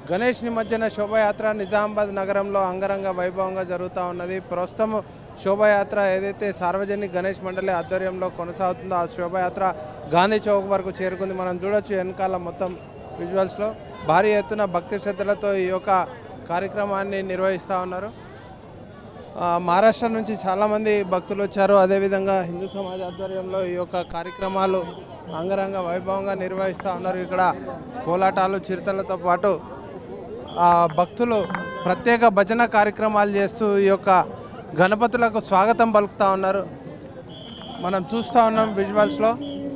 గణేష్ నిమజ్జన శోభాయాత్ర నిజామాబాద్ నగరంలో అంగరంగ వైభవంగా జరుగుతూ ఉన్నది. ప్రస్తుతం శోభాయాత్ర ఏదైతే సార్వజనిక గణేష్ మండలి ఆధ్వర్యంలో కొనసాగుతుందో ఆ శోభాయాత్ర గాంధీ చౌక్ వరకు చేరుకుంది. మనం చూడొచ్చు వెనకాల మొత్తం విజువల్స్లో భారీ ఎత్తున భక్తి శ్రద్ధలతో ఈ యొక్క కార్యక్రమాన్ని నిర్వహిస్తూ ఉన్నారు. మహారాష్ట్ర నుంచి చాలామంది భక్తులు వచ్చారు. అదేవిధంగా హిందూ సమాజ్ ఆధ్వర్యంలో ఈ యొక్క కార్యక్రమాలు అంగరంగ వైభవంగా నిర్వహిస్తూ ఉన్నారు. ఇక్కడ కోలాటాలు చిరుతలతో పాటు భక్తులు ప్రత్యేక భజన కార్యక్రమాలు చేస్తూ ఈ యొక్క గణపతులకు స్వాగతం పలుకుతూ ఉన్నారు. మనం చూస్తూ ఉన్నాం విజువల్స్లో.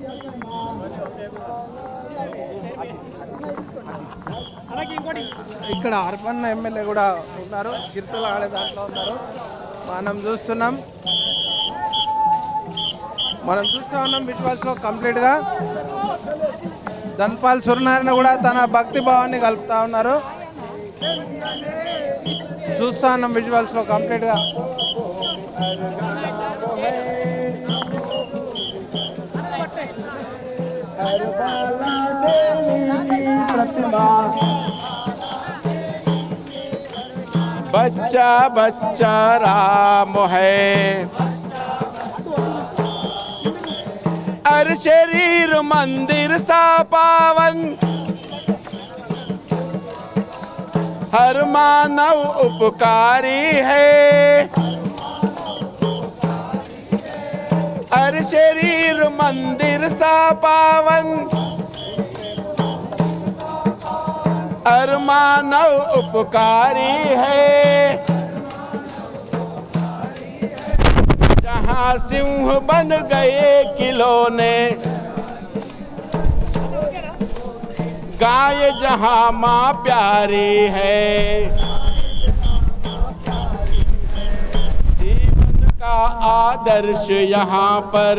ఇక్కడ అర్బన్ ఎమ్మెల్యే కూడా ఉన్నారు, గిరితలు ఆడే దాంట్లో ఉన్నారు. మనం చూస్తూ ఉన్నాం విజువల్స్లో కంప్లీట్గా. ధన్పాల్ సూర్యనారాయణ కూడా తన భక్తి భావాన్ని కలుపుతూ ఉన్నారు. చూస్తూ ఉన్నాం విజువల్స్లో కంప్లీట్గా. बच्चा बच्चा राम है, हर शरीर मंदिर सा पावन, हर मानव उपकारी है, हर शरीर मंदिर सा पावन, हर मानव उपकारी है, जहाँ सिंह बन गए खिलौने, गाय जहाँ माँ प्यारी है, जीवन का आदर्श यहाँ पर,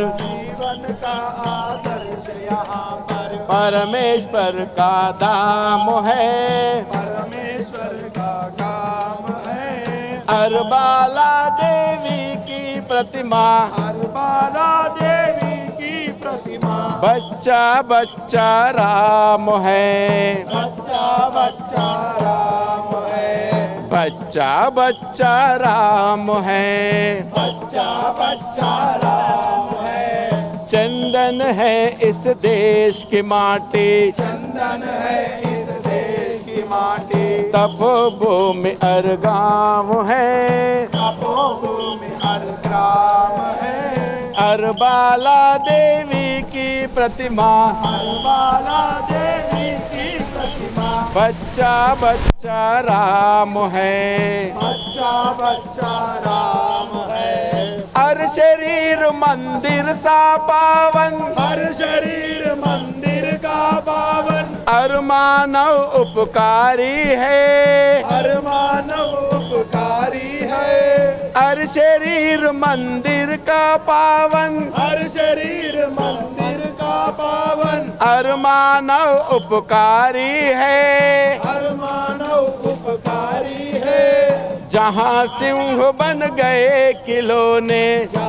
परमेश्वर का धाम है, परमेश्वर का काम है, अरबाला देवी की प्रतिमा, अरबाला देवी की प्रतिमा, बच्चा बच्चा राम है, बच्चा बच्चा राम है, बच्चा बच्चा राम है, बच्चा बच्चा राम है, चंदन है इस देश की माटी, चंदन है इस देश की माटी, तपोभूमि अरगाम है, तपोभूमि अरगाम है, अरबाला देवी की प्रतिमा, अरबाला देवी की प्रतिमा, बच्चा बच्चा राम है, बच्चा बच्चा राम है, हर शरीर मंदिर सा पावन, हर शरीर मंदिर का पावन, हर मानव उपकारी है, हर मानव उपकारी है, हर शरीर मंदिर का पावन, हर शरीर मंदिर का पावन, हर मानव उपकारी है, हर मानव उपकारी है, जहाँ सिंह बन गए खिलौने,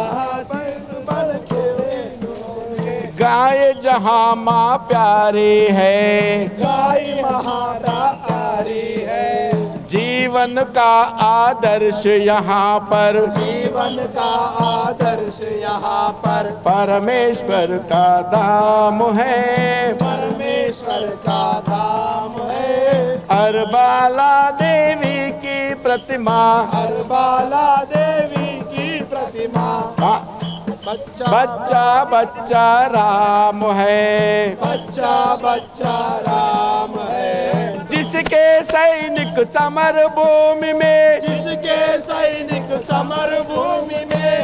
गाय जहाँ माँ प्यारी है, गाय महातारी है, जीवन का आदर्श यहाँ पर, जीवन का आदर्श यहाँ पर, परमेश्वर का धाम है, परमेश्वर का धाम है, अरबाला देवी की प्रतिमा, अरबाला देवी की प्रतिमा, बच्चा बच्चा राम है, बच्चा बच्चा राम है, जिसके सैनिक समर भूमि में, जिसके सैनिक समर भूमि में,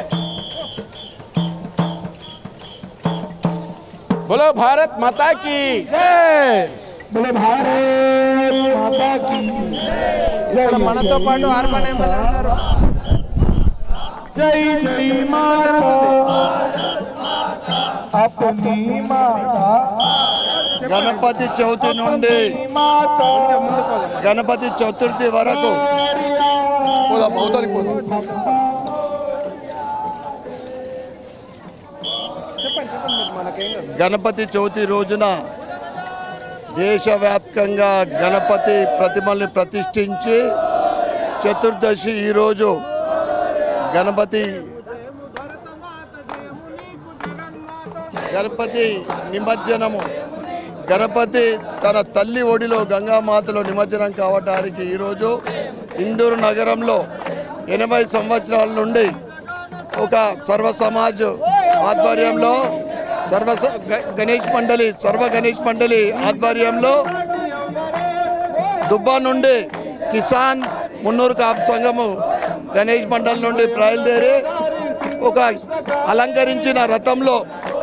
बोलो भारत माता की जय, बोलो भारत माता की जय। మనతో పాటు అర్బన్ ఎమ్మెల్యే ఉన్నారు. जय जय माता अपनी माता, గణపతి చవితి నుండి గణపతి చతుర్థి వరకు గణపతి చవితి రోజున దేశవ్యాప్తంగా గణపతి ప్రతిమల్ని ప్రతిష్ఠించి చతుర్దశి ఈరోజు గణపతి నిమజ్జనము. గణపతి తన తల్లి ఒడిలో గంగామాతలో నిమజ్జనం కావడానికి ఈరోజు ఇందూరు నగరంలో 80 సంవత్సరాల నుండి ఒక సర్వ సమాజ్ ఆధ్వర్యంలో సర్వ గణేష్ మండలి ఆధ్వర్యంలో దుబ్బా నుండి కిసాన్ మున్నూరు కాపు సంఘము గణేష్ మండలి నుండి బయలుదేరి ఒక అలంకరించిన రథంలో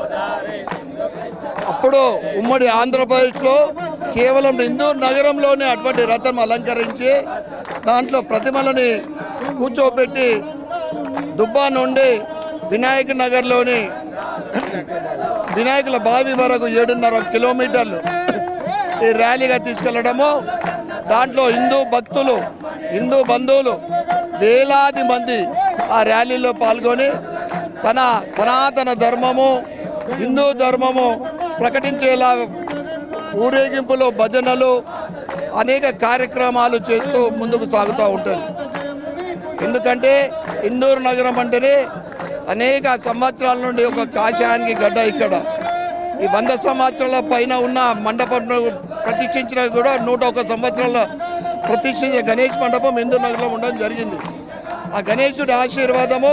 అప్పుడు ఉమ్మడి ఆంధ్రప్రదేశ్లో కేవలం ఇందూరు నగరంలోనే అటువంటి రథం అలంకరించి దాంట్లో ప్రతిమలని కూర్చోబెట్టి దుబ్బా నుండి వినాయక నగర్లోని వినాయకుల బావి వరకు 7.5 కిలోమీటర్లు ఈ ర్యాలీగా తీసుకెళ్లడము. దాంట్లో హిందూ భక్తులు, హిందూ బంధువులు వేలాది మంది ఆ ర్యాలీలో పాల్గొని తన సనాతన ధర్మము, హిందూ ధర్మము ప్రకటించేలా ఊరేగింపులు, భజనలు, అనేక కార్యక్రమాలు చేస్తూ ముందుకు సాగుతూ ఉంటుంది. ఎందుకంటే ఇందూరు నగరం అంటేనే అనేక సంవత్సరాల నుండి ఒక కాషాయానికి గడ్డ. ఇక్కడ ఈ 100 సంవత్సరాల పైన ఉన్న మండపం ప్రతిష్ఠించిన కూడా 101 సంవత్సరాల ప్రతిష్ఠించిన గణేష్ మండపం ఇందూరు నగరంలో ఉండడం జరిగింది. ఆ గణేశుడి ఆశీర్వాదము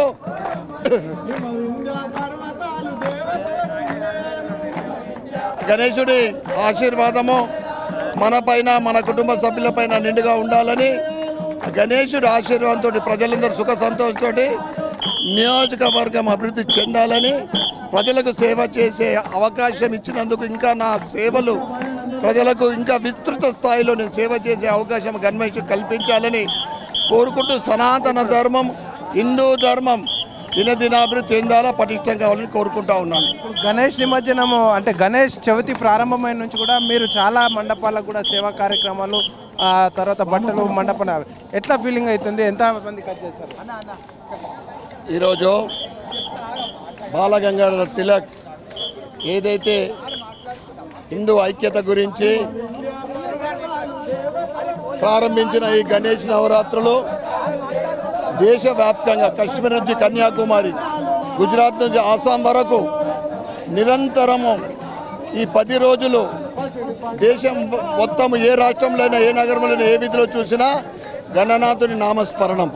మన పైన, మన కుటుంబ సభ్యులపైన నిండుగా ఉండాలని, గణేశుడి ఆశీర్వాదంతో ప్రజలందరూ సుఖ సంతోషంతో నియోజకవర్గం అభివృద్ధి చెందాలని, ప్రజలకు సేవ చేసే అవకాశం ఇచ్చినందుకు ఇంకా నా సేవలు ప్రజలకు ఇంకా విస్తృత స్థాయిలో నేను సేవ చేసే అవకాశం గణేశుడు కల్పించాలని కోరుకుంటూ సనాతన ధర్మం, హిందూ ధర్మం దినదినాభివృద్ధి చెందాలా, పటిష్టం కావాలని కోరుకుంటా ఉన్నాను. గణేష్ నిమజ్జనము అంటే గణేష్ చవితి ప్రారంభమైన నుంచి కూడా మీరు చాలా మండపాలకు కూడా సేవా కార్యక్రమాలు, తర్వాత బట్టలు మండపం, ఎట్లా ఫీలింగ్ అవుతుంది? ఎంతమంది కట్ చేస్తారు? ఈరోజు బాలగంగాధర తిలక్ ఏదైతే హిందూ ఐక్యత గురించి ప్రారంభించిన ఈ గణేష్ నవరాత్రులు దేశవ్యాప్తంగా కాశ్మీర్ నుంచి కన్యాకుమారి, గుజరాత్ నుంచి ఆసాం వరకు నిరంతరము ఈ 10 రోజులు దేశం మొత్తం ఏ రాష్ట్రంలోనైనా, ఏ నగరంలోనైనా, ఏ వీధిలో చూసినా గణనాథుని నామస్మరణం.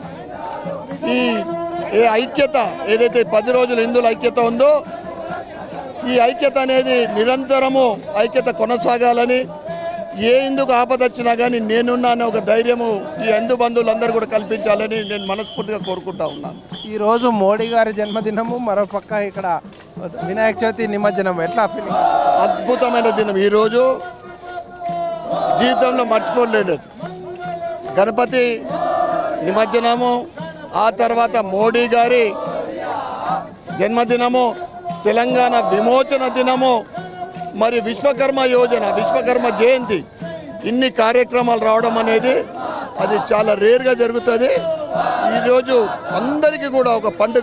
ఈ ఐక్యత ఏదైతే 10 రోజులు హిందువుల ఐక్యత ఉందో, ఈ ఐక్యత అనేది నిరంతరము ఐక్యత కొనసాగాలని, ఏ హిందుకు ఆపద వచ్చినా కానీ నేనున్నాను ఒక ధైర్యము ఈ హిందూ బంధువులందరూ కూడా కల్పించాలని నేను మనస్ఫూర్తిగా కోరుకుంటా ఉన్నాను. ఈరోజు మోడీ గారి జన్మదినము, మరో పక్క ఇక్కడ వినాయక చవితి నిమజ్జనం, ఎట్లా ఫీలింగ్? అద్భుతమైన దినం. ఈరోజు జీవితంలో మర్చిపోలేదు. గణపతి నిమజ్జనము, ఆ తర్వాత మోడీ గారి జన్మదినము, తెలంగాణ విమోచన దినము, మరి విశ్వకర్మ యోజన, విశ్వకర్మ జయంతి, ఇన్ని కార్యక్రమాలు రావడం అనేది అది చాలా రేర్గా జరుగుతుంది. ఈరోజు అందరికీ కూడా ఒక పండుగ.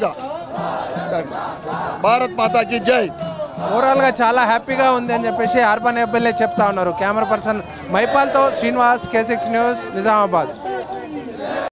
భారత్ మాతాకి జై. ఓవరాల్గా చాలా హ్యాపీగా ఉంది అని చెప్పేసి అర్బన్ ఎమ్మెల్యే చెప్తా ఉన్నారు. కెమెరా పర్సన్ మైపాల్తో శ్రీనివాస్, K6 న్యూస్, నిజామాబాద్.